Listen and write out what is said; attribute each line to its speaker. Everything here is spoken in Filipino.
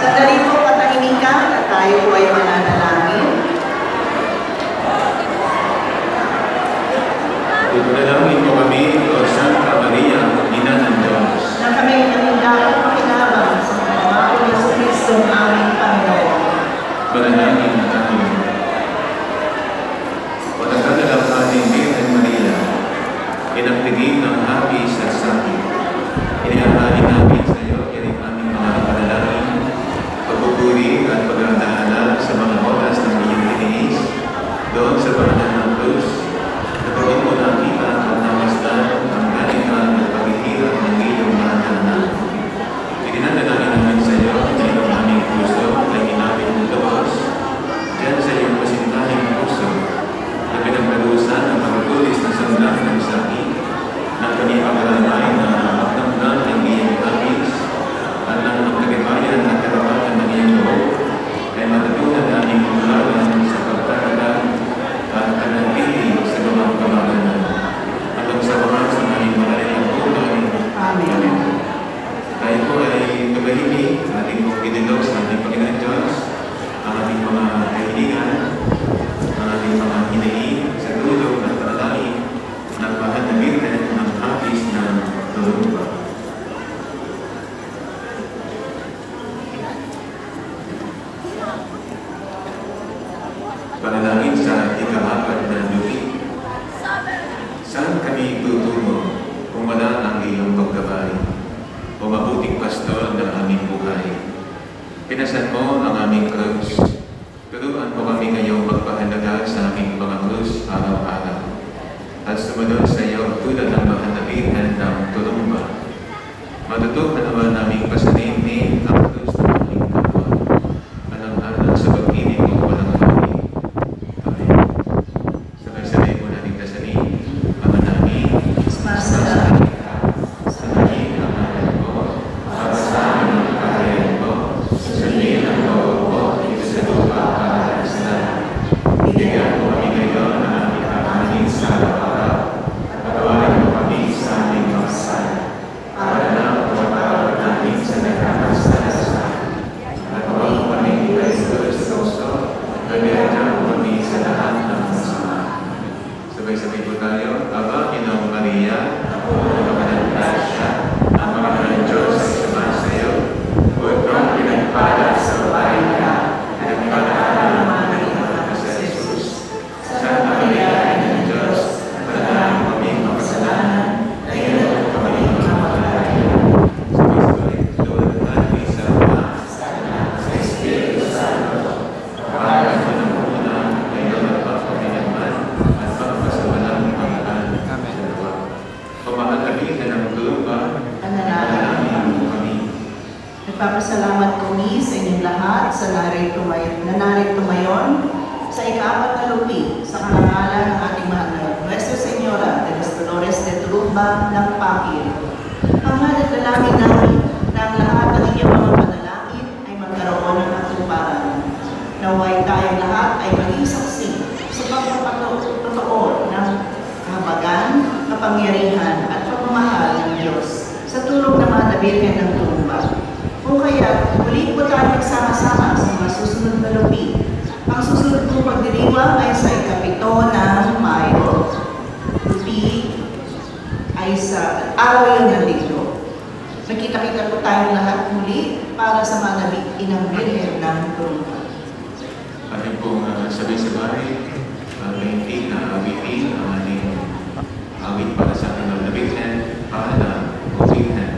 Speaker 1: Sandali po katahimikan at tayo po ay mananalangin.
Speaker 2: Ipanalangin mo kami, O Santa Maria, Ina ng Diyos,
Speaker 1: Na kami nanindakot makinabang sa pangako ni Kristo aming Panginoon.
Speaker 2: Panalangin natin. Pagkakadalang ating Birhen Maria, inagtigin ng hapis at sakit. Inihahalin namin sa iyo, yan ang aming mga panalangin, pagpupuri at pag-aalaala sa mga oras ng iyong tiniis, doon sa panahan ng krus, nagawin mo nakita at namasdan ang galingan at paghihirap ng iyong mga anak. Itinadalangin namin sa iyo, ang aming puso ay ginamit ng lubos, diyan sa iyong pasintahing puso, na pinagdalusan ang pagtulis na sandan ng sakit, ng panipagalamay na magdamdam ng iyong hapis, at ng magkagabayan at karapatan ng iyong loob, ay matutunan aming kulalan sa pagtatagal at kanatili sa mga kamagalan. Hanggang sa wakas ng aming malalang buhay.
Speaker 1: Amen.
Speaker 2: Tayo po ay tumahimik, ating pong pinilog sa ating Panginoon Diyos, ang ating mga kahilingan, ang ating mga hinahin sa tulog at panalangin ng mahal na Birhen ng hapis ng Tulumba. Panalangin sa ika-4 na lupi. Saan kami tutungo kung wala ang iyong paggabay o mabuting pastor ng aming buhay? Pinasan mo ang aming krus. Turuan mo kami ngayong magpahalaga sa aming mga krus araw-araw. At sumunod sa iyo tulad ng mahal na Birhen ng Tulumba. Matutuhan naman naming pasaninin ang krus ng aming kapwa. Alang-alang sa pag-ibig mo walang hangin. Amen. Sabay-sabay mo nating dasalin. Ama namin,
Speaker 1: Masalamat.
Speaker 2: sanayin ang anak mo, papasahin ang kaharian mo, sundin ang loob mo, dito sa lupa para sa lahat. Bigyan mo kami ngayon ng aming kakanin sa araw-araw. Patawarin mo kami sa aming mga kasala, para na pagpapawag namin sa nagkakasala sa amin. At huwag mo kami ipaisulo sa gusto, pagbiradyan mo kami sa lahat ng masama. Sabay-sabay po tayo. Aba, Ginong Maria, ako ang kapanaligtas siya, ang mga ng Diyos ay sumasayo. Huwag kang pinagpala sa babae ka, pinagpala naman ng mga sa Jesus. Santa Maria, Ina ng Diyos, panalangin mo kaming makasalanan, ngayon at kami mamamatay. Sabay-sabay, tulad natin sa Ama, sa Espiritu Santo, para mo ng una, ngayon at pagpaminagman, at pagpasawalang pangalanan. Pamahal kami na ng Tulumba, panalangin mo kami.
Speaker 1: Nagpapasalamat kami sa inyong lahat sa narito ngayon sa ika-4 na lupi sa karangalan ng ating mahal na Nuestra Señora de los Dolores de Tulumba ng Pakil. Ang dalangin namin na ang lahat ng inyong mga panalangin ay magkaroon ng katuparan. Naway tayong lahat ay maging saksi sa pagpapatotoo ng kahabagan, kapangyarihan at pagmamahal ng Diyos sa tulong ng mga Birhen ng Tulumba. Kung kaya, muli po tayo nagsama-sama sa mga susunod na lupi. Ang susunod kong pagdiriwang ay sa ika-7 ng Mayo. Lupi ay sa araw yun ng linggo. Nagkita-kita po tayong lahat muli para sa mga inang Birhen ng Tulumba.
Speaker 2: Ating pong sabay-sabay, maintain na awitin ang ating awit para sa ating Birhen, Pahala o Birhen